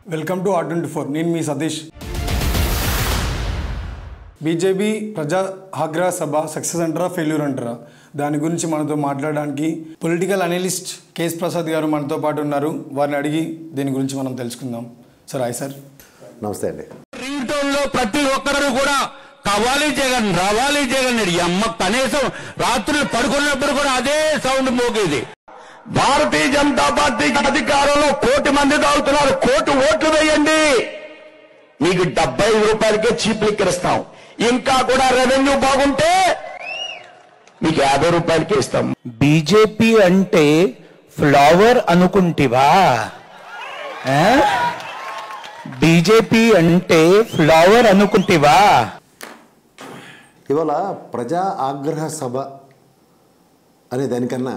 Welcome to R24. నేను మీ Satish. BJP ప్రజా ఆగ్రహ సభ success అంటారా ఫెయిల్యూర్ అంటారా దాని గురించి మనతో మాట్లాడడానికి పొలిటికల్ అనలిస్ట్ కేఎస్ ప్రసాద్ గారు మనతో పాటు ఉన్నారు. వారిని అడిగి దీని గురించి మనం తెలుసుకుందాం. Sir hi sir. నమస్తే అండి. రీటోన్లో ప్రతి ఒక్కరు కూడా కావాలి జగన్ రావాలి జగన్ ఈ అమ్మ కనీసం రాత్రులు పడుకున్నప్పుడు కూడా అదే సౌండ్ మోగేది. భారతీయ జనతా పార్టీకి అధికారంలో 1 కోటి మంది తాగుతున్నారు. 1 కోటి ఓట్లు వేయండి, మీకు 75 రూపాయలకే చీప్ లిక్కర్ ఇస్తాం. ఇంకా కూడా రెవెన్యూ బాగుంటే మీకు 50 రూపాయలకి ఇస్తాం. బీజేపీ అంటే ఫ్లవర్ అనుకుంటివా? బీజేపీ అంటే ఫ్లవర్ అనుకుంటివా? ఇవాళ ప్రజా ఆగ్రహ సభ అనే దానికన్నా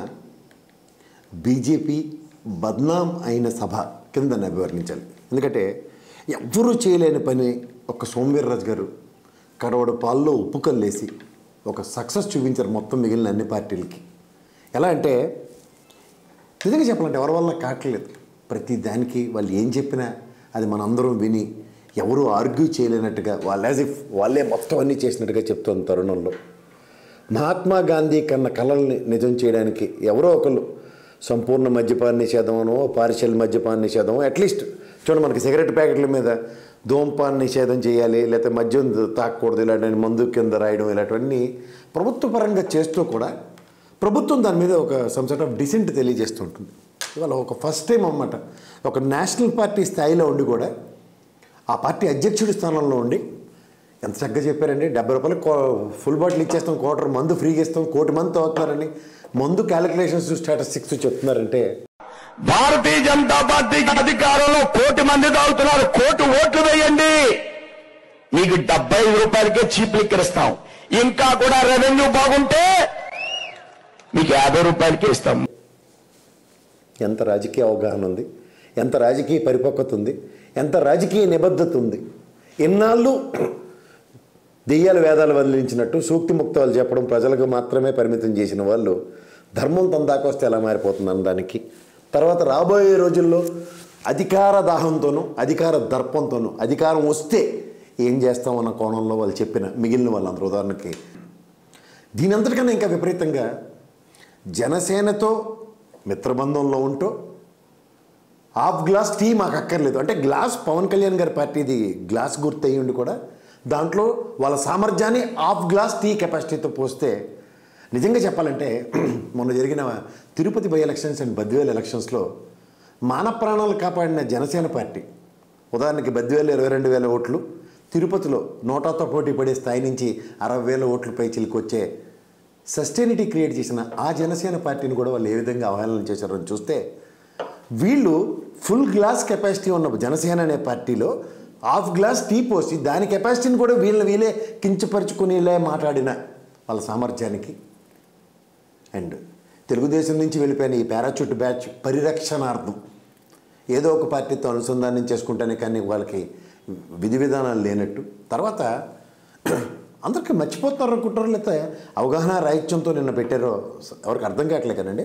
బీజేపీ బద్నాం అయిన సభ కింద దాన్ని అభివర్ణించాలి. ఎందుకంటే ఎవ్వరూ చేయలేని పని ఒక సోమవీర్రాజు గారు కడవడ పాల్లో ఉప్పు కల్లేసి ఒక సక్సెస్ చూపించారు మొత్తం మిగిలిన అన్ని పార్టీలకి. ఎలా అంటే నిజంగా చెప్పాలంటే ఎవరి వల్ల కావట్లేదు. ప్రతి దానికి వాళ్ళు ఏం చెప్పినా అది మనందరం విని ఎవరు ఆర్గ్యూ చేయలేనట్టుగా వాళ్ళు యాజ్ ఇఫ్ వాళ్ళే మొత్తం అన్నీ చేసినట్టుగా చెప్తున్న తరుణంలో మహాత్మా గాంధీ కన్న కళల్ని నిజం చేయడానికి ఎవరో ఒకళ్ళు సంపూర్ణ మద్యపాన నిషేధమనో పార్షియల్ మద్యపాన నిషేధమో అట్లీస్ట్ చూడండి మనకి సిగరెట్ ప్యాకెట్ల మీద ధూమపాన నిషేధం చేయాలి లేకపోతే మద్యం తాకూడదు ఇలాంటి మందు కింద రాయడం ఇలాంటివన్నీ ప్రభుత్వ పరంగా చేస్తూ కూడా ప్రభుత్వం దాని మీద ఒక సమ్ సార్ట్ ఆఫ్ డిసెంట్ తెలియజేస్తుంటుంది. ఇవాళ ఒక ఫస్ట్ టైం అన్నమాట ఒక నేషనల్ పార్టీ స్థాయిలో ఉండి కూడా ఆ పార్టీ అధ్యక్షుడి స్థానంలో ఉండి ఎంత చక్కగా చెప్పారండి. 70 రూపాయలు ఫుల్ బాటిల్ ఇచ్చేస్తాం, 1 కోటి మందు ఫ్రీగా ఇస్తాం, 1 కోటి మంది తాగుతున్నారని మందు క్యాలిక్యులేషన్స్ స్టాటిస్టిక్స్ చెప్తున్నారంటే భారతీయ జనతా పార్టీకి అధికారంలో 1 కోటి మంది తాగుతున్నారు. 1 కోటి ఓట్లు వేయండి, మీకు 75 రూపాయలకే చీప్ లిక్కర్ ఇస్తాం. ఇంకా కూడా రెవెన్యూ బాగుంటే మీకు 50 రూపాయలకి ఇస్తాం. ఎంత రాజకీయ అవగాహన ఉంది, ఎంత రాజకీయ పరిపక్వత ఉంది, ఎంత రాజకీయ నిబద్ధత ఉంది. ఇన్నాళ్ళు దెయ్యాల వేదాలు వదిలించినట్టు సూక్తి ముక్తాలు చెప్పడం ప్రజలకు మాత్రమే పరిమితం చేసిన వాళ్ళు ధర్మం తందాకొస్తే ఎలా మారిపోతుంది అన్నదానికి తర్వాత రాబోయే రోజుల్లో అధికార దాహంతోనూ అధికార దర్పంతోనూ అధికారం వస్తే ఏం చేస్తామన్న కోణంలో వాళ్ళు చెప్పిన మిగిలిన వాళ్ళందరూ ఉదాహరణకి దీని అంతటికన్నా ఇంకా విపరీతంగా జనసేనతో మిత్రబంధంలో ఉంటూ హాఫ్ గ్లాస్ టీ మాకు అక్కర్లేదు అంటే గ్లాస్ పవన్ కళ్యాణ్ గారి పార్టీది గ్లాస్ గుర్తు అయ్యి ఉండి కూడా దాంట్లో వాళ్ళ సామర్థ్యాన్ని హాఫ్ గ్లాస్ టీ కెపాసిటీతో పోస్తే నిజంగా చెప్పాలంటే మొన్న జరిగిన Tirupati by elections and Badvel ఎలక్షన్స్లో మాన ప్రాణాలు కాపాడిన జనసేన పార్టీ ఉదాహరణకి బద్వేలు 22,000 ఓట్లు, తిరుపతిలో నోటాతో పోటీ పడే స్థాయి నుంచి 60,000 ఓట్లు పై చిలికొచ్చే సస్టైనిటీ క్రియేట్ చేసిన ఆ జనసేన పార్టీని కూడా వాళ్ళు ఏ విధంగా అవహేళన చేశారని చూస్తే వీళ్ళు ఫుల్ గ్లాస్ కెపాసిటీ ఉన్న జనసేన అనే పార్టీలో హాఫ్ గ్లాస్ టీ పోసి దాని కెపాసిటీని కూడా వీళ్ళే కించపరుచుకునేలా మాట్లాడిన వాళ్ళ సామర్థ్యానికి అండ్ తెలుగుదేశం నుంచి వెళ్ళిపోయిన ఈ పారాచూట్ బ్యాచ్ పరిరక్షణార్థం ఏదో ఒక పార్టీతో అనుసంధానం చేసుకుంటానే కానీ వాళ్ళకి విధి విధానాలు లేనట్టు తర్వాత అందరికీ మర్చిపోతున్నారు అనుకుంటారో లేకపోతే అవగాహన రాహిత్యంతో నిన్న పెట్టారో ఎవరికి అర్థం కావట్లే కదండి.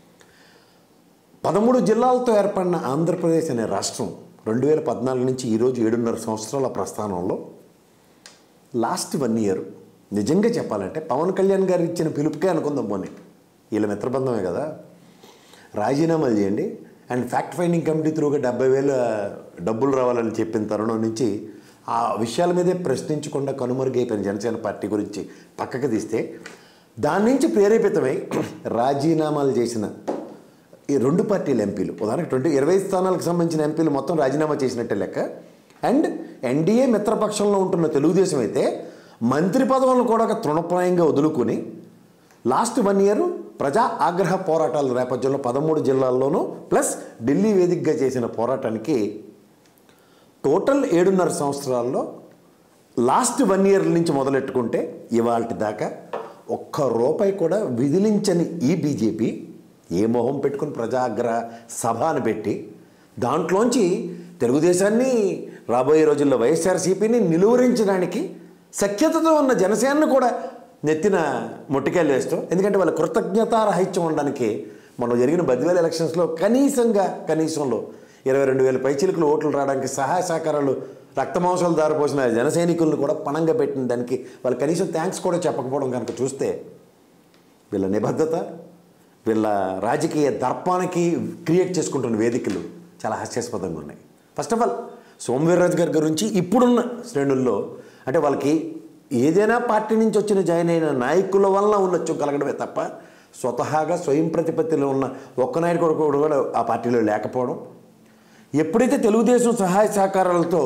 13 జిల్లాలతో ఏర్పడిన ఆంధ్రప్రదేశ్ అనే రాష్ట్రం 2014 నుంచి ఈరోజు 7.5 సంవత్సరాల ప్రస్థానంలో లాస్ట్ 1 ఇయర్ నిజంగా చెప్పాలంటే పవన్ కళ్యాణ్ గారు ఇచ్చిన పిలుపుకే అనుకుందాం పోనీ వీళ్ళ మిత్రబంధమే కదా రాజీనామాలు చేయండి అండ్ ఫ్యాక్ట్ ఫైండింగ్ కమిటీ త్రూగా 70,000 డబ్బులు రావాలని చెప్పిన తరుణం నుంచి ఆ విషయాల మీదే ప్రశ్నించకుండా కనుమరుగైపోయిన జనసేన పార్టీ గురించి పక్కకు తీస్తే దాని నుంచి ప్రేరేపితమై రాజీనామాలు చేసిన ఈ 2 పార్టీల ఎంపీలు ఉదాహరణకి 20 స్థానాలకు సంబంధించిన ఎంపీలు మొత్తం రాజీనామా చేసినట్టే లెక్క అండ్ ఎన్డీఏ మిత్రపక్షంలో ఉంటున్న తెలుగుదేశం అయితే మంత్రి పదవులను కూడా తృణప్రాయంగా వదులుకొని లాస్ట్ 1 ఇయర్ ప్రజా ఆగ్రహ పోరాటాల నేపథ్యంలో 13 జిల్లాల్లోనూ ప్లస్ ఢిల్లీ వేదికగా చేసిన పోరాటానికి టోటల్ 7.5 సంవత్సరాల్లో లాస్ట్ 1 ఇయర్ నుంచి మొదలెట్టుకుంటే ఇవాళ దాకా ₹1 కూడా విధిలించని ఈ బీజేపీ ఏ మొహం పెట్టుకుని ప్రజాగ్రహ సభ అని పెట్టి దాంట్లోంచి తెలుగుదేశాన్ని రాబోయే రోజుల్లో వైఎస్ఆర్సీపీని నిలువరించడానికి సఖ్యతతో ఉన్న జనసేనను కూడా నెత్తిన మొట్టికాయలు వేస్తూ ఎందుకంటే వాళ్ళ కృతజ్ఞతారాహిత్యం ఉండడానికి మనం జరిగిన బద్వేల్ ఎలక్షన్స్లో కనీసంలో 22,000 పైచిలుకులు ఓట్లు రావడానికి సహాయ సహకారాలు రక్తమాంసాలు దారిపోసిన జన సైనికులను కూడా పణంగా పెట్టిన దానికి వాళ్ళు కనీసం థ్యాంక్స్ కూడా చెప్పకపోవడం కనుక చూస్తే వీళ్ళ నిబద్ధత, వీళ్ళ రాజకీయ దర్పానికి క్రియేట్ చేసుకుంటున్న వేదికలు చాలా హాస్యాస్పదంగా ఉన్నాయి. ఫస్ట్ ఆఫ్ ఆల్ సోమవీర్రాజు గారి గురించి ఇప్పుడున్న శ్రేణుల్లో అంటే వాళ్ళకి ఏదైనా పార్టీ నుంచి వచ్చిన జాయిన్ అయిన నాయకుల వల్ల ఉండొచ్చు కలగడమే తప్ప స్వతహాగా స్వయం ప్రతిపత్తిలో ఉన్న ఒక్క నాయకుడు కూడా ఆ పార్టీలో లేకపోవడం, ఎప్పుడైతే తెలుగుదేశం సహాయ సహకారాలతో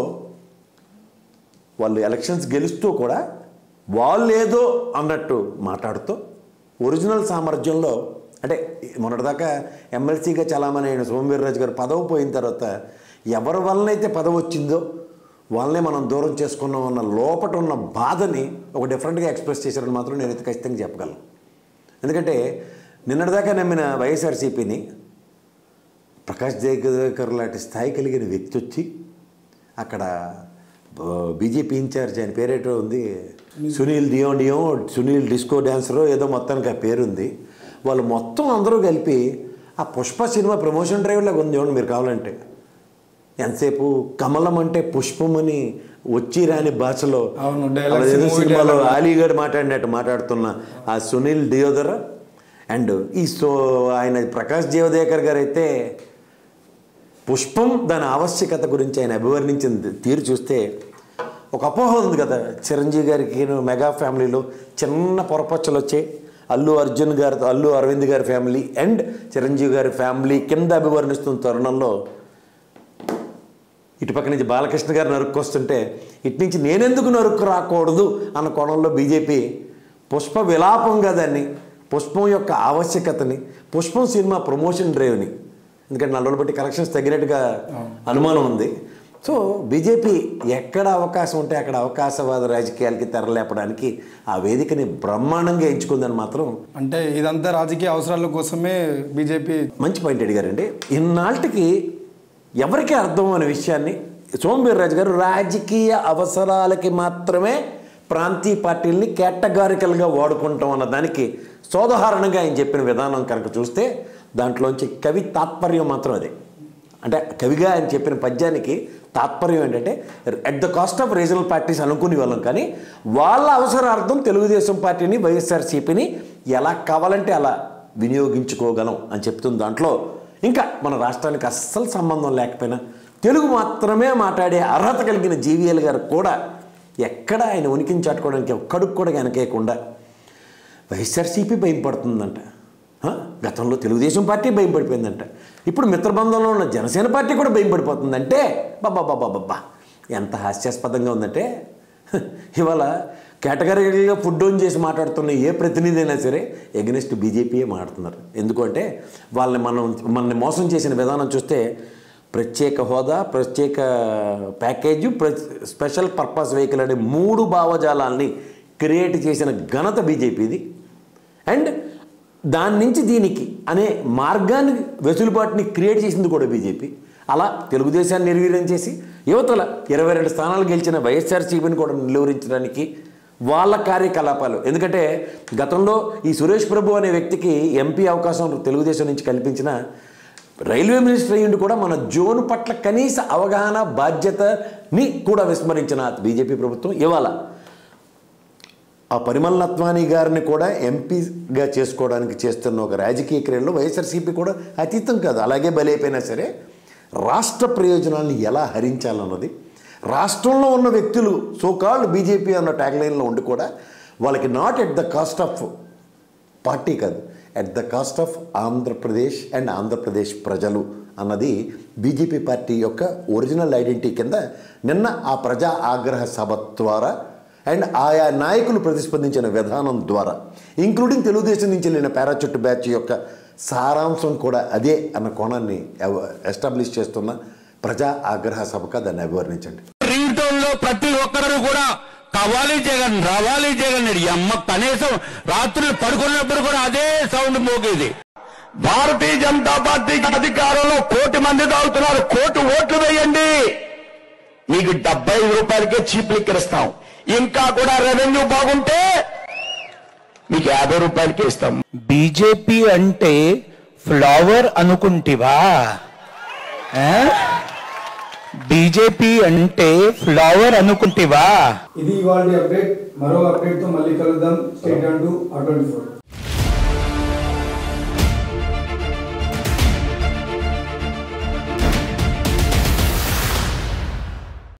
వాళ్ళు ఎలక్షన్స్ గెలుస్తూ కూడా వాళ్ళేదో అన్నట్టు మాట్లాడుతూ ఒరిజినల్ సామర్థ్యంలో అంటే మొన్నటిదాకా ఎమ్మెల్సీగా చాలామంది అయిన సోమవీర్రాజు గారు పదవి పోయిన తర్వాత ఎవరి వల్లనైతే పదవి వచ్చిందో వాళ్ళనే మనం దూరం చేసుకున్నాం అన్న లోపట ఉన్న బాధని ఒక డిఫరెంట్గా ఎక్స్ప్రెస్ చేశారని మాత్రం నేనైతే ఖచ్చితంగా చెప్పగలను. ఎందుకంటే నిన్నటిదాకా నమ్మిన వైఎస్ఆర్సీపీని ప్రకాష్ జయకర్ లాంటి స్థాయి కలిగిన వ్యక్తి వచ్చి అక్కడ బీజేపీ ఇన్ఛార్జ్ ఆయన పేరేటో ఉంది, సునీల్ సునీల్ డిస్కో డ్యాన్సరో ఏదో మొత్తానికి ఆ పేరుంది. వాళ్ళు మొత్తం అందరూ కలిపి ఆ పుష్ప సినిమా ప్రమోషన్ డ్రైవ్లాగా ఉంది చూడండి మీరు కావాలంటే. ఎంతసేపు కమలం అంటే పుష్పం అని వచ్చి రాని భాషలో సినిమాలో అలీగఢ్ మాట్లాడినట్టు మాట్లాడుతున్న ఆ సునీల్ డియోదర్ అండ్ ఆయన ప్రకాష్ జవదేకర్ గారు అయితే పుష్పం దాని ఆవశ్యకత గురించి ఆయన అభివర్ణించిన తీరు చూస్తే ఒక అపోహ ఉంది కదా, చిరంజీవి గారికి మెగా ఫ్యామిలీలో చిన్న పొరపచ్చలు వచ్చాయి. అల్లు అరవింద్ గారి ఫ్యామిలీ అండ్ చిరంజీవి గారి ఫ్యామిలీ కింద అభివర్ణిస్తున్న తరుణంలో ఇటుపక్క నుంచి బాలకృష్ణ గారు నరుక్కొస్తుంటే ఇటు నుంచి నేనెందుకు నరుక్కు రాకూడదు అన్న కోణంలో బీజేపీ పుష్ప విలాపంగా దాన్ని, పుష్పం యొక్క ఆవశ్యకతని, పుష్పం సినిమా ప్రమోషన్ డ్రైవ్ని, ఎందుకంటే 4 రోజులు బట్టి కలెక్షన్స్ తగ్గినట్టుగా అనుమానం ఉంది. సో బీజేపీ ఎక్కడ అవకాశం ఉంటే అక్కడ అవకాశవాద రాజకీయాలకి తెరలేపడానికి ఆ వేదికని బ్రహ్మాండంగా ఎంచుకుందని మాత్రం అంటే ఇదంతా రాజకీయ అవసరాల కోసమే బీజేపీ. మంచి పాయింట్ అడిగారండి. ఇన్నాళ్ళకి ఎవరికీ అర్థం అనే విషయాన్ని సోమవీర్రాజు గారు రాజకీయ అవసరాలకి మాత్రమే ప్రాంతీయ పార్టీల్ని కేటగారికల్గా వాడుకుంటాం అన్న దానికి సోదాహరణంగా ఆయన చెప్పిన విధానం కనుక చూస్తే దాంట్లోంచి కవి తాత్పర్యం మాత్రం అదే. అంటే కవిగా ఆయన చెప్పిన పద్యానికి తాత్పర్యం ఏంటంటే at the cost of regional parties అనుకునే వాళ్ళం, కానీ వాళ్ళ అవసరార్థం తెలుగుదేశం పార్టీని వైఎస్ఆర్సీపీని ఎలా కావాలంటే అలా వినియోగించుకోగలం అని చెప్తుంది. దాంట్లో ఇంకా మన రాష్ట్రానికి అస్సలు సంబంధం లేకపోయినా తెలుగు మాత్రమే మాట్లాడే అర్హత కలిగిన జీవీఎల్ గారు కూడా ఎక్కడ ఆయన ఉనికిని చాటుకోవడానికి ఒక్కడికి కూడా వెనకేయకుండా వైఎస్ఆర్సీపీ భయపడుతుందంట, గతంలో తెలుగుదేశం పార్టీ భయం పడిపోయిందంట, ఇప్పుడు మిత్రబంధంలో ఉన్న జనసేన పార్టీ కూడా భయం పడిపోతుందంటే బాబా ఎంత హాస్యాస్పదంగా ఉందంటే ఇవాళ కేటగిరీగా ఫుడ్ ఆన్ చేసి మాట్లాడుతున్న ఏ ప్రతినిధి అయినా సరే ఎగనెస్ట్ బీజేపీయే మాట్లాడుతున్నారు. ఎందుకంటే మనల్ని మోసం చేసిన విధానం చూస్తే ప్రత్యేక హోదా, ప్రత్యేక ప్యాకేజు, స్పెషల్ పర్పస్ వెహికల్ అనే 3 భావజాలాల్ని క్రియేట్ చేసిన ఘనత బీజేపీది. అండ్ దాని నుంచి దీనికి అనే మార్గాన్ని వెసులుబాటుని క్రియేట్ చేసింది కూడా బీజేపీ. అలా తెలుగుదేశాన్ని నిర్వీర్యం చేసి యువతల 22 స్థానాలు గెలిచిన వైఎస్ఆర్సీపీని కూడా నిలువరించడానికి వాళ్ళ కార్యకలాపాలు, ఎందుకంటే గతంలో ఈ సురేష్ ప్రభు అనే వ్యక్తికి ఎంపీ అవకాశం తెలుగుదేశం నుంచి కల్పించిన రైల్వే మినిస్టర్ అయ్యిండి కూడా మన జోన్ పట్ల కనీస అవగాహన బాధ్యతని కూడా విస్మరించిన బీజేపీ ప్రభుత్వం ఇవాళ ఆ పరిమళ నత్వానీ గారిని కూడా ఎంపీగా చేసుకోవడానికి చేస్తున్న ఒక రాజకీయ క్రియల్లో వైఎస్ఆర్సీపీ కూడా అతీతం కాదు. అలాగే బలైపోయినా సరే రాష్ట్ర ప్రయోజనాలను ఎలా హరించాలన్నది రాష్ట్రంలో ఉన్న వ్యక్తులు సోకాల్డ్ బీజేపీ అన్న ట్యాగ్లైన్లో ఉండి కూడా వాళ్ళకి not at the cost of party కాదు, at the cost of Andhra Pradesh and Andhra Pradesh ప్రజలు అన్నది బీజేపీ పార్టీ యొక్క ఒరిజినల్ ఐడెంటిటీ కింద నిన్న ఆ ప్రజా ఆగ్రహ సభ ద్వారా అండ్ ఆయా నాయకులు ప్రతిస్పందించిన విధానం ద్వారా ఇంక్లూడింగ్ తెలుగుదేశం నుంచి వెళ్ళిన పారాచూట్ బ్యాచ్ యొక్క సారాంశం కూడా అదే అన్న కోణాన్ని ఎస్టాబ్లిష్ చేస్తున్న ప్రజా ఆగ్రహ సభగా దాన్ని అభివర్ణించండి. రింగ్ టోన్లో ప్రతి ఒక్కరు కూడా కావాలి జగన్, రావాలి జగన్ ఈ అమ్మ కనీసం రాత్రులు పడుకున్నప్పుడు కూడా అదే సౌండ్ మోగేది. భారతీయ జనతా పార్టీకి అధికారంలో 1 కోటి మంది తాగుతున్నారు. 1 కోటి ఓట్లు వేయండి, మీకు 75 రూపాయలకే చీప్ లిక్కర్ ఇస్తాం. ఇంకా కూడా రెవెన్యూ బాగుంటే మీకు 50 రూపాయలకే ఇస్తాం. బీజేపీ అంటే ఫ్లవర్ అనుకుంటివా? బీజేపీ అంటే ఫ్లవర్ అనుకుంటివా? ఇది ఇవాళ అప్డేట్. మరో అప్డేట్తో మళ్ళీ కలుద్దాం. Stay tuned to R24.